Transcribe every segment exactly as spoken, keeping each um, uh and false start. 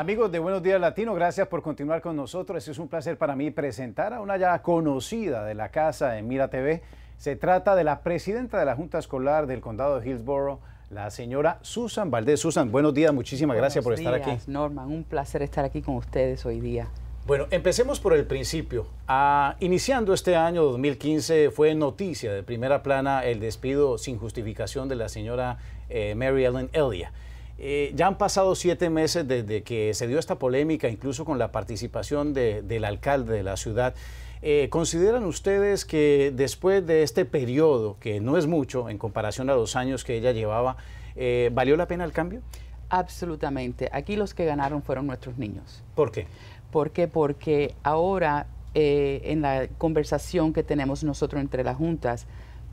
Amigos de Buenos Días Latino, gracias por continuar con nosotros. Es un placer para mí presentar a una ya conocida de la casa en Mira T V. Se trata de la presidenta de la Junta Escolar del Condado de Hillsborough, la señora Susan Valdez. Susan, buenos días, muchísimas Buenos gracias por días, estar aquí. Norman, un placer estar aquí con ustedes hoy día. Bueno, empecemos por el principio. Ah, iniciando este año dos mil quince fue noticia de primera plana el despido sin justificación de la señora eh, Mary Ellen Elia. Eh, ya han pasado siete meses desde que se dio esta polémica, incluso con la participación de, del alcalde de la ciudad. Eh, ¿Consideran ustedes que después de este periodo, que no es mucho en comparación a los años que ella llevaba, eh, valió la pena el cambio? Absolutamente. Aquí los que ganaron fueron nuestros niños. ¿Por qué? ¿Por qué? Porque ahora eh, en la conversación que tenemos nosotros entre las juntas,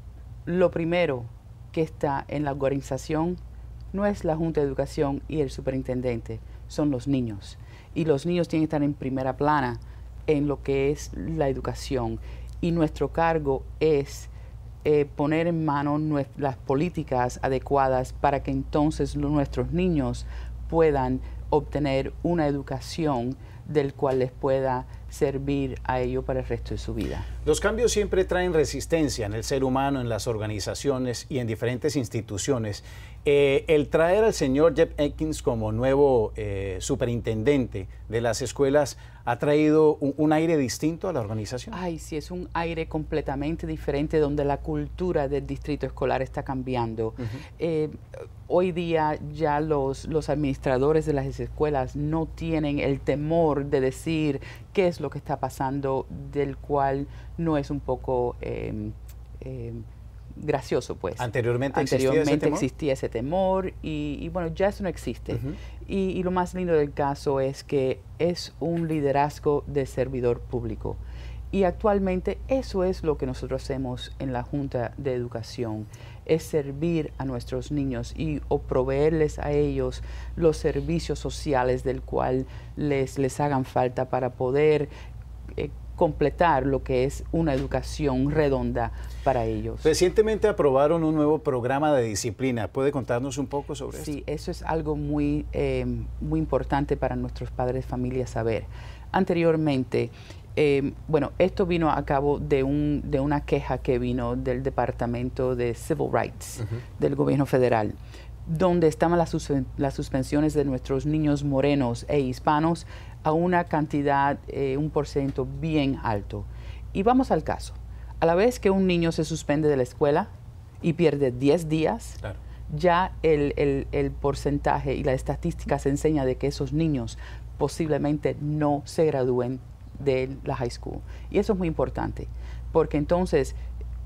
lo primero que está en la organización no es la Junta de Educación y el superintendente, son los niños. Y los niños tienen que estar en primera plana en lo que es la educación. Y nuestro cargo es eh, poner en mano las políticas adecuadas para que entonces nuestros niños puedan obtener una educación del cual les pueda servir a ellos para el resto de su vida. Los cambios siempre traen resistencia en el ser humano, en las organizaciones y en diferentes instituciones. Eh, el traer al señor Jeff Elkins como nuevo eh, superintendente de las escuelas ha traído un, un aire distinto a la organización. Ay, sí, es un aire completamente diferente donde la cultura del distrito escolar está cambiando. Uh-huh. eh, hoy día ya los, los administradores de las escuelas no tienen el temor de decir qué es lo que está pasando, del cual no es un poco eh, eh, gracioso, pues. Anteriormente, Anteriormente existía ese temor, existía ese temor y, y bueno, ya eso no existe. Uh-huh. y, y lo más lindo del caso es que es un liderazgo de servidor público. Y actualmente eso es lo que nosotros hacemos en la Junta de Educación, es servir a nuestros niños y o proveerles a ellos los servicios sociales del cual les, les hagan falta para poder eh, completar lo que es una educación redonda para ellos. Recientemente aprobaron un nuevo programa de disciplina. ¿Puede contarnos un poco sobre esto? Sí, eso es algo muy, eh, muy importante para nuestros padres de familia saber. Anteriormente, Eh, bueno, esto vino a cabo de, un, de una queja que vino del Departamento de Civil Rights uh-huh. del gobierno federal, donde estaban las, suspen las suspensiones de nuestros niños morenos e hispanos a una cantidad, eh, un porcentaje bien alto. Y vamos al caso. A la vez que un niño se suspende de la escuela y pierde diez días, claro. ya el, el, el porcentaje y la estadística se enseña de que esos niños posiblemente no se gradúen de la high school. Y eso es muy importante, porque entonces,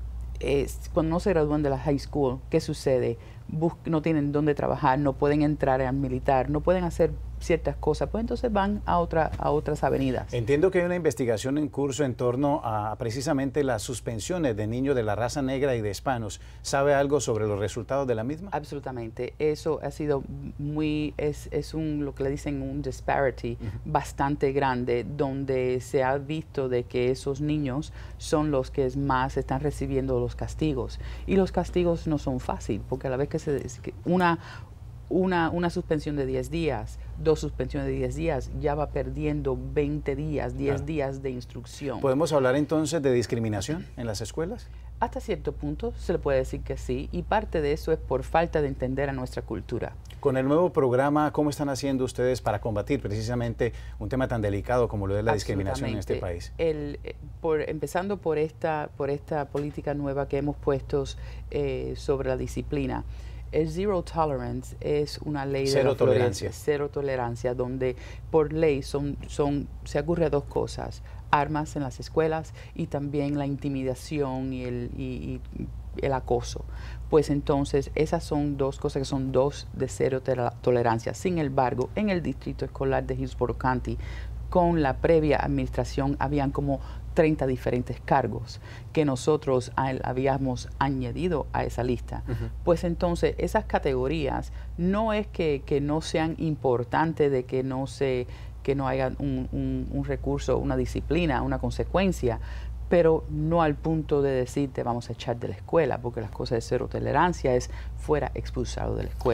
eh, cuando no se gradúan de la high school, ¿qué sucede? Bus no tienen dónde trabajar, no pueden entrar al militar, no pueden hacer ciertas cosas, pues entonces van a, otra, a otras avenidas. Entiendo que hay una investigación en curso en torno a precisamente las suspensiones de niños de la raza negra y de hispanos. ¿Sabe algo sobre los resultados de la misma? Absolutamente. Eso ha sido muy, es, es un, lo que le dicen un disparity uh-huh. bastante grande, donde se ha visto de que esos niños son los que más están recibiendo los castigos. Y los castigos no son fáciles, porque a la vez que se una Una, una suspensión de diez días, dos suspensiones de diez días, ya va perdiendo veinte días, diez claro. días de instrucción. ¿Podemos hablar entonces de discriminación en las escuelas? Hasta cierto punto se le puede decir que sí, y parte de eso es por falta de entender a nuestra cultura. Con el nuevo programa, ¿cómo están haciendo ustedes para combatir precisamente un tema tan delicado como lo de la discriminación en este país? El, por, empezando por esta, por esta política nueva que hemos puesto eh, sobre la disciplina. El Zero Tolerance es una ley de cero tolerancia. Cero tolerancia, donde por ley son, son, se ocurre dos cosas: armas en las escuelas y también la intimidación y el, y, y el acoso. Pues entonces esas son dos cosas que son dos de cero tolerancia. Sin embargo, en el distrito escolar de Hillsborough County, con la previa administración, habían como treinta diferentes cargos que nosotros habíamos añadido a esa lista. Uh-huh. Pues entonces esas categorías no es que, que no sean importantes, de que no, se, que no haya un, un, un recurso, una disciplina, una consecuencia, pero no al punto de decir te vamos a echar de la escuela, porque las cosas de cero tolerancia es fuera expulsado de la escuela.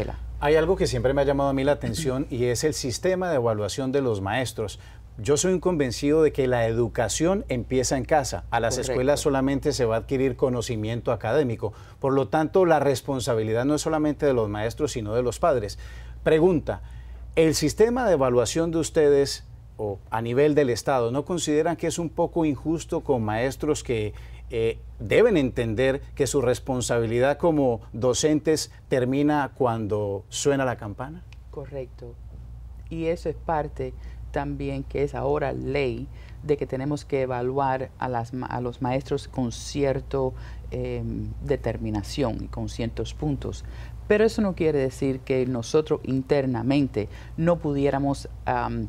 Hay algo que siempre me ha llamado a mí la atención y es el sistema de evaluación de los maestros. Yo soy un convencido de que la educación empieza en casa. A las Correcto. escuelas solamente se va a adquirir conocimiento académico. Por lo tanto, la responsabilidad no es solamente de los maestros, sino de los padres. Pregunta, ¿el sistema de evaluación de ustedes o a nivel del Estado no consideran que es un poco injusto con maestros que eh, deben entender que su responsabilidad como docentes termina cuando suena la campana? Correcto. Y eso es parte también que es ahora ley de que tenemos que evaluar a, las, a los maestros con cierta eh, determinación y con ciertos puntos. Pero eso no quiere decir que nosotros internamente no pudiéramos um,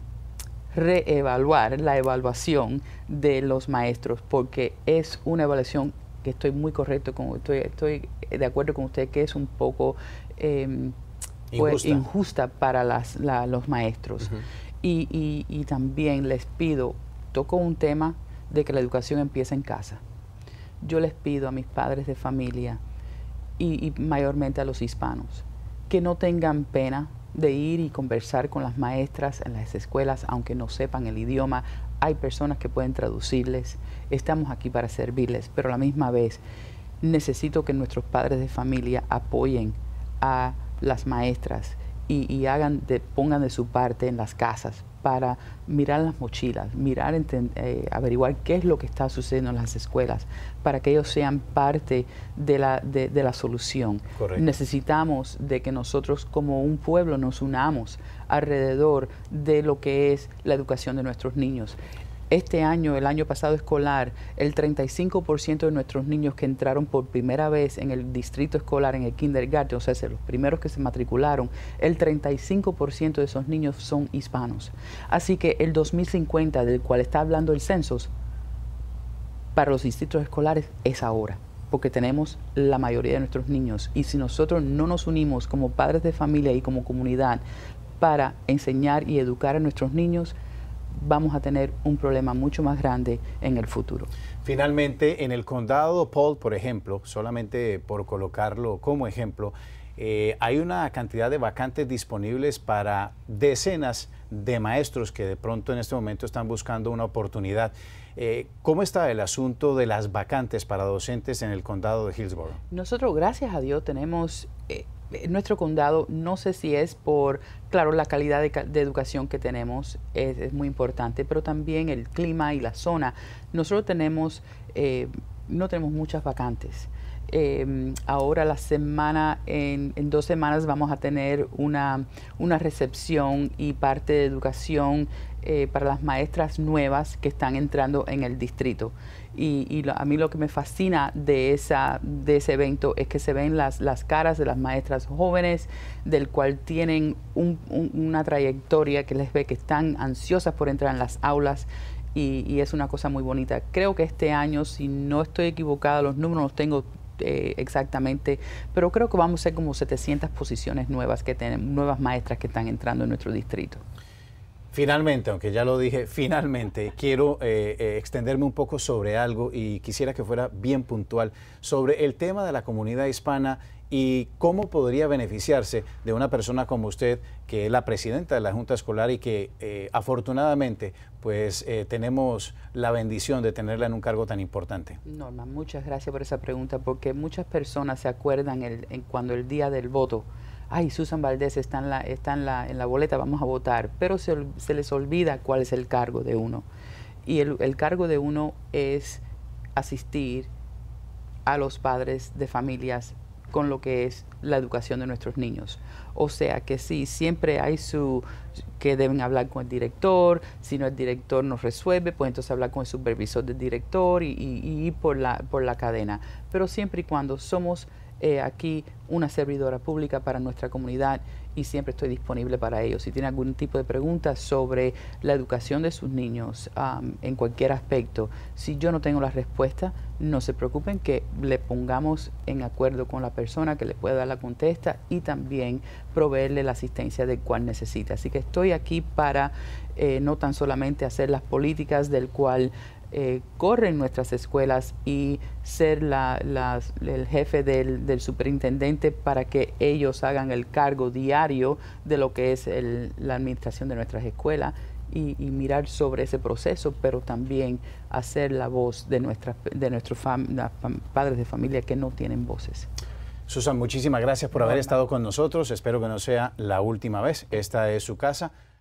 reevaluar la evaluación de los maestros, porque es una evaluación que estoy muy correcto con, estoy, estoy de acuerdo con usted que es un poco eh, injusta. Pues, injusta para las, la, los maestros. Uh-huh. Y, y, y también les pido, toco un tema de que la educación empieza en casa. Yo les pido a mis padres de familia y, y mayormente a los hispanos que no tengan pena de ir y conversar con las maestras en las escuelas, aunque no sepan el idioma. Hay personas que pueden traducirles, estamos aquí para servirles, pero a la misma vez necesito que nuestros padres de familia apoyen a las maestras y, y hagan de, pongan de su parte en las casas para mirar las mochilas, mirar, eh, averiguar qué es lo que está sucediendo en las escuelas, para que ellos sean parte de la, de, de la solución. Correcto. Necesitamos de que nosotros como un pueblo nos unamos alrededor de lo que es la educación de nuestros niños. Este año, el año pasado escolar, el treinta y cinco por ciento de nuestros niños que entraron por primera vez en el distrito escolar, en el kindergarten, o sea, los primeros que se matricularon, el treinta y cinco por ciento de esos niños son hispanos. Así que el dos mil cincuenta, del cual está hablando el censo, para los distritos escolares es ahora, porque tenemos la mayoría de nuestros niños. Y si nosotros no nos unimos como padres de familia y como comunidad para enseñar y educar a nuestros niños, vamos a tener un problema mucho más grande en el futuro. Finalmente, en el condado Polk, por ejemplo, solamente por colocarlo como ejemplo, eh, hay una cantidad de vacantes disponibles para decenas de maestros que de pronto en este momento están buscando una oportunidad. Eh, ¿Cómo está el asunto de las vacantes para docentes en el condado de Hillsborough? Nosotros, gracias a Dios, tenemos... Eh, En nuestro condado, no sé si es por, claro, la calidad de, de educación que tenemos, es, es muy importante, pero también el clima y la zona. Nosotros tenemos, eh, no tenemos muchas vacantes. Eh, ahora la semana, en, en dos semanas vamos a tener una, una recepción y parte de educación eh, para las maestras nuevas que están entrando en el distrito. Y, y lo, a mí lo que me fascina de, esa, de ese evento es que se ven las, las caras de las maestras jóvenes, del cual tienen un, un, una trayectoria que les ve que están ansiosas por entrar en las aulas. Y, y es una cosa muy bonita. Creo que este año, si no estoy equivocada, los números los tengo eh, exactamente, pero creo que vamos a ser como setecientas posiciones nuevas que tenemos, nuevas maestras que están entrando en nuestro distrito. Finalmente, aunque ya lo dije, finalmente quiero eh, eh, extenderme un poco sobre algo y quisiera que fuera bien puntual sobre el tema de la comunidad hispana y cómo podría beneficiarse de una persona como usted, que es la presidenta de la Junta Escolar y que eh, afortunadamente pues eh, tenemos la bendición de tenerla en un cargo tan importante. Norma, muchas gracias por esa pregunta, porque muchas personas se acuerdan el, en cuando el día del voto, ay, Susan Valdez está en la, está en la, en la boleta, vamos a votar, pero se, se les olvida cuál es el cargo de uno. Y el, el cargo de uno es asistir a los padres de familias con lo que es la educación de nuestros niños. O sea que sí, siempre hay su, que deben hablar con el director, si no el director nos resuelve, pues entonces hablar con el supervisor del director y, y, y ir por la, por la cadena. Pero siempre y cuando somos eh, aquí una servidora pública para nuestra comunidad y siempre estoy disponible para ellos. Si tienen algún tipo de preguntas sobre la educación de sus niños um, en cualquier aspecto, si yo no tengo la respuesta, no se preocupen que le pongamos en acuerdo con la persona que le pueda dar la contesta y también proveerle la asistencia de cual necesita. Así que estoy aquí para eh, no tan solamente hacer las políticas del cual eh, corren nuestras escuelas y ser la, la, el jefe del, del superintendente para que ellos hagan el cargo diario de lo que es el, la administración de nuestras escuelas y, y mirar sobre ese proceso, pero también hacer la voz de, nuestra, de nuestros fam, fam, padres de familia que no tienen voces. Susan, muchísimas gracias por haber estado con nosotros. Espero que no sea la última vez. Esta es su casa.